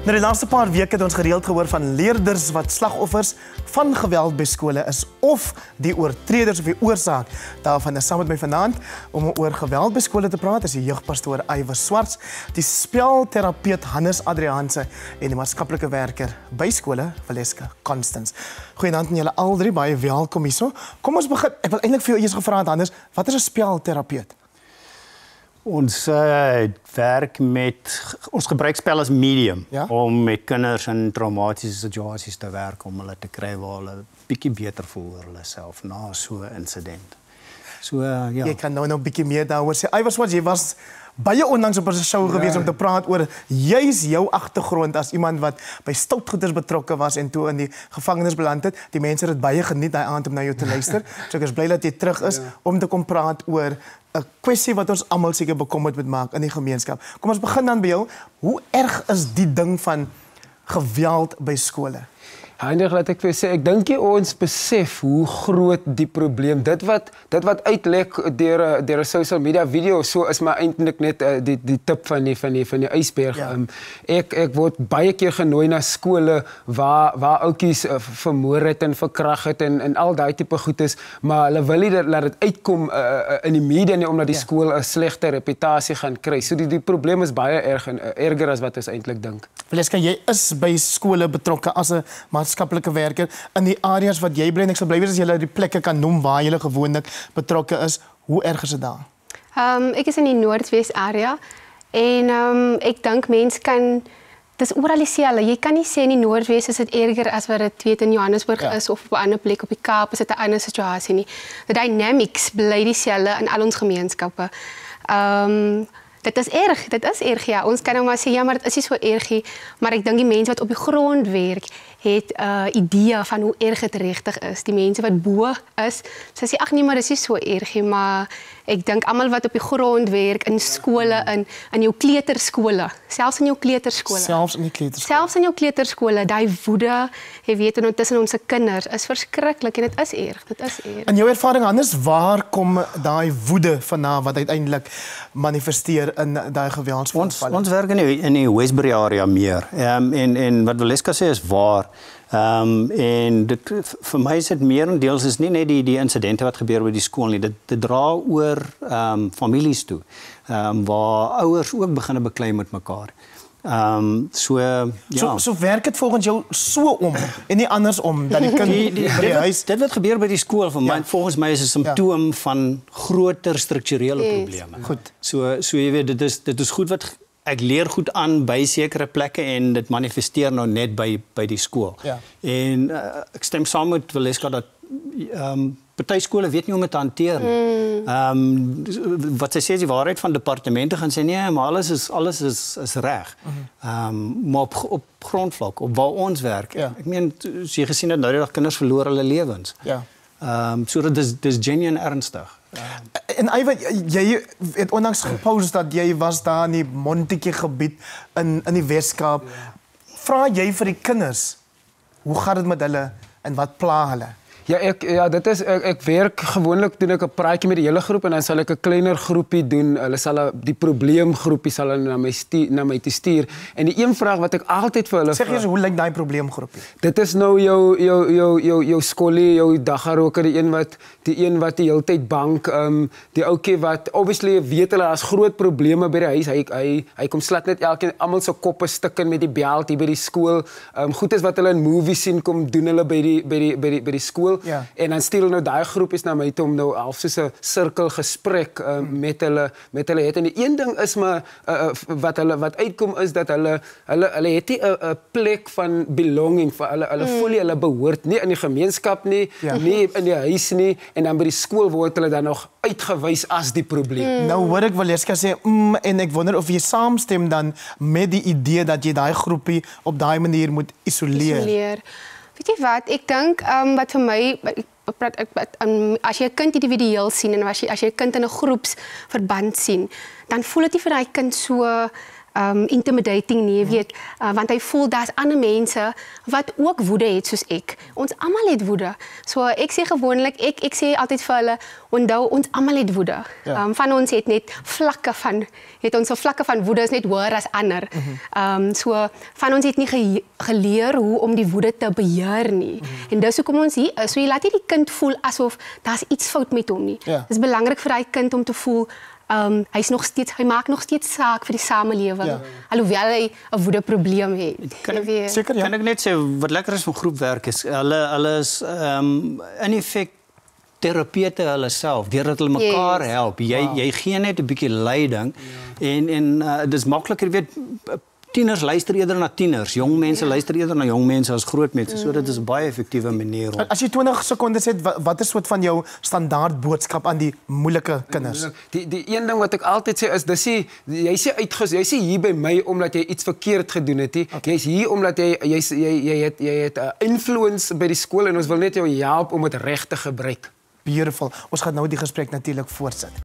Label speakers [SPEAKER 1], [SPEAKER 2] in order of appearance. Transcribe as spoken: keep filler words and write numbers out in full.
[SPEAKER 1] Nou, die laaste paar weke het ons gereeld gehoor van leerders wat slagoffers van geweld by skole is of die oortreders of die oorsaak daarvan. Is saam met my vanaand om oor geweld by skole te praat is die jeugpastoor Iwer Swarts, die spelterapeut Hannes Adriaanse en die maatskaplike werker by skole Valeska Constance. Goeienaand aan julle al drie, baie welkom hierso. Kom ons begin. Ek wil eintlik vir jou eers gevra het, Hannes, wat is 'n spelterapeut?
[SPEAKER 2] Ons uh, werk met, ons gebruik spel as medium
[SPEAKER 1] ja?
[SPEAKER 2] om met kinders in traumatische situasies te werk, om hulle te kry waar hulle bietjie beter voel oor hulle self na so 'n insident. So, uh, ja.
[SPEAKER 1] Jy kan nou nog 'n bietjie meer daaroor sê. Iwer Swarts, jy was baie onlangs op 'n show ja. gewees om te praat oor juis jou agtergrond as iemand wat by stoutgoeders betrokke was en toe in die gevangenis beland het. Die mense het dit baie geniet daai aand om na jou te luister. So ek is bly dat jy terug is ja. om te kom praat oor 'n kwessie wat ons almal seker bekommerd moet maak in die gemeenskap. Kom ons begin dan by jou. Hoe erg is die ding van geweld by skole?
[SPEAKER 3] Eindig laat ek vir sê, ek dink ons besef hoe groot die probleem. Dit wat dit wat uitlek deur deur 'n social media video, so is maar eintlik net uh, die die tip van die van die van die ysberg. Ja. Um, ek ek word baie keer genooi na skole waar waar ouetjies uh, vermoor het en verkrag het en en al daai tipe goedes, maar hulle wil nie dat laat dit uitkom uh, uh, in die media nie omdat die ja. skool 'n slegte reputasie gaan kry. So die die probleem is baie erg en uh, erger as wat ons eintlik dink.
[SPEAKER 1] Valeska, jy is by skole betrokke as 'n maatskaplike werker in die areas wat jy bly en ek sal bly wees as jy die plekke kan noem waar jy gewoonlik betrokke is. Hoe erg is dit daar?
[SPEAKER 4] Um, ek is in die Noordwes area en um, ek dink mense kan, dis oral dieselfde. Jy kan nie sê in die Noordwes is dit erger as wat dit weet in Johannesburg ja. is of op 'n ander plek op die Kaap is dit 'n ander situasie nie. The dynamics bly dieselfde in al ons gemeenskappe. Um, Dit is erg, dit is erg, ja. Ons kan nou maar sê, ja, maar dit is nie so erg nie. Maar ek dink die mense wat op die grond werk, het 'n uh, idee van hoe erg dit regtig is. Die mense wat bo is, sê sy, ag nee, maar dit is nie so erg nie, maar ek dink almal wat op die grond werk, in skole, in, in jou kleuterskole, selfs in jou kleuterskole.
[SPEAKER 1] Selfs in die kleuterskole.
[SPEAKER 4] Selfs in jou kleuterskole, daai woede, jy weet, en tussen ons kinders, is verskriklik en dit is erg, dit is erg.
[SPEAKER 1] In jou ervaring, Hannes, waar kom daai woede vandaan wat uiteindelik manifesteer in daai geweldsvoorvalle?
[SPEAKER 2] Ons, ons werk in die, in die Westbury area meer. Um, en, en wat Valeska sê is waar. Um, en dit, vir my is dit meerendeels is nie net die, die insidente wat gebeur by die skool nie. Dit, dit dra oor um, families toe, um, waar ouers ook beginne beklei met mekaar. Um, so, ja.
[SPEAKER 1] so, so werk het volgens jou so om en nie andersom dat die kind
[SPEAKER 2] die, die,
[SPEAKER 1] by die huis...
[SPEAKER 2] Dit wat gebeur by die skool vir my, ja. volgens my is 'n simptoom ja. van groter strukturele yes. probleme.
[SPEAKER 1] Goed.
[SPEAKER 2] So, so jy weet, dit is, dit is goed wat ek leer goed aan by sekere plekke en dit manifesteer nou net by, by die skool.
[SPEAKER 1] Ja.
[SPEAKER 2] En uh, ek stem saam met Valeska dat um, party skole weet nie hoe om dit te hanteer nie. Mm. Um, wat sy sê is die waarheid van departemente gaan sê, nee, maar alles is, alles is, is reg. Mm-hmm. um, maar op, op grondvlak, op waar ons werk, ja. ek meen, as jy gesien het, nou die dag kinders verloor hulle lewens.
[SPEAKER 1] Ja.
[SPEAKER 2] Um, so dit is, dit is genuine ernstig.
[SPEAKER 1] En Iwer, jy het onlangs gepost dat jy was daar in die Montetjie gebied in, in die Weskaap. Ja. Vra jy vir die kinders, hoe gaan dit met hulle en wat pla hulle?
[SPEAKER 3] Ja, ek, ja, dit is, ek, ek werk gewoonlik doen ek 'n praatjie met die hele groep en dan sal ek 'n kleiner groepie doen. Hulle sal die probleemgroepie sal hulle na my stuur, na my te stuur. En die een vraag wat ek altyd vir hulle
[SPEAKER 1] Sê eers, hoe lyk daai probleemgroepie?
[SPEAKER 3] Dit is nou jou jou jou jou jou skoolie, jou daggaroker, die een wat die een wat die hele tyd bank, um, die ouetjie wat obviously weet hulle daar's groot probleme by die huis. Hy hy hy kom slat net elkeen almal se koppe stukken met die belt hier by die skool. Um, goed is wat hulle in movies sien kom doen hulle by die by die by die by die skool. Ja. En dan stuur hulle nou daai groepies na my toe om nou half soos 'n sirkelgesprek uh, hmm. met hulle met hulle het. En die een ding is maar uh, wat hulle wat uitkom is dat hulle hulle hulle het nie 'n 'n plek van belonging vir hulle hulle hmm. voel hulle behoort nie in die gemeenskap nie, ja. nie in die huis nie en dan by die skool word hulle dan nog uitgewys as die probleem.
[SPEAKER 1] Hmm. Nou hoor ek Valeska sê mm, en ek wonder of jy saamstem dan met die idee dat jy daai groepie op daai manier moet isoleer.
[SPEAKER 4] Isoleer. Weet jy wat, ek dink um, wat vir my, ek praat, ek, um, as jy 'n kind individueel sien en as jy, as jy 'n kind in 'n groepsverband sien, dan voel dit nie vir daai kind so um, intimidating nie, weet, uh, want hy voel daar's ander mense wat ook woede het soos ek. Ons almal het woede. So ek sê gewoonlik, ek ek sê altyd vir hulle, onthou ons almal het woede.
[SPEAKER 1] Ja.
[SPEAKER 4] Um, van ons het net vlakke van het ons vlakke van woede is net hoër as ander. Mm-hmm. um, so van ons het nie ge geleer hoe om die woede te beheer nie. Mm-hmm. En dis hoekom ons hier is. So jy laat nie die kind voel asof daar's iets fout met hom nie.
[SPEAKER 1] Ja.
[SPEAKER 4] Dit is belangrik vir daai kind om te voel Um, hy is nog steeds, hy maak nog steeds saak vir die samelewing, ja. Alhoewel hy 'n woedeprobleem het.
[SPEAKER 2] Kan ek,
[SPEAKER 4] weet,
[SPEAKER 1] Seker, ja.
[SPEAKER 2] kan ek net sê wat lekker is van groepwerk is hulle hulle is um, in effek terapeute hulle self deurdat hulle mekaar
[SPEAKER 4] Yes.
[SPEAKER 2] help. Jy
[SPEAKER 1] Wow.
[SPEAKER 2] jy gee net 'n bietjie leiding ja. en en uh, dis makliker weet tieners luister eerder na tieners, jong mense ja. luister eerder na jong mense as groot mense. Mm. So dit is 'n baie effektiewe manier om.
[SPEAKER 1] As jy twintig sekondes het, wat, wat is soort van jou standaard boodskap aan die moeilike kinders?
[SPEAKER 3] Die die een ding wat ek altyd sê is dis jy jy sê uitges jy sê hier by my omdat jy iets verkeerd gedoen het. Okay. Jy's hier omdat jy jy jy jy het jy het 'n influence by die skool en ons wil net jou help om dit reg te gebruik.
[SPEAKER 1] Beautiful. Ons gaan nou die gesprek natuurlik voortsit.